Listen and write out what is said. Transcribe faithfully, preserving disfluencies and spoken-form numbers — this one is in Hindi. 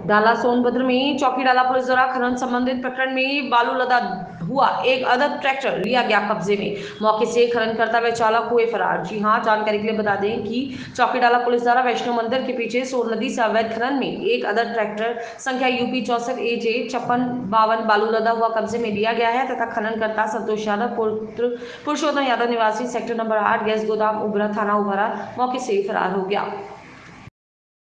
डाला सोनभद्र में चौकी डाला पुलिस द्वारा खनन संबंधित प्रकरण में बालू लदा हुआ एक अदद ट्रैक्टर लिया गया कब्जे में। मौके से खनन करता हुए चालक हुए फरार। जी हां, जानकारी के लिए बता दें कि चौकी डाला पुलिस द्वारा वैष्णो मंदिर के पीछे सोन नदी से अवैध खनन में एक अदद ट्रैक्टर संख्या यूपी चौसठ ए जे छप्पन बावन बालू लदा हुआ कब्जे में लिया गया है तथा खनन करता संतोष यादव पुत्र पुरुषोत्तम यादव निवासी सेक्टर नंबर आठ गैस गोदाम उबरा थाना उभरा मौके से फरार हो गया।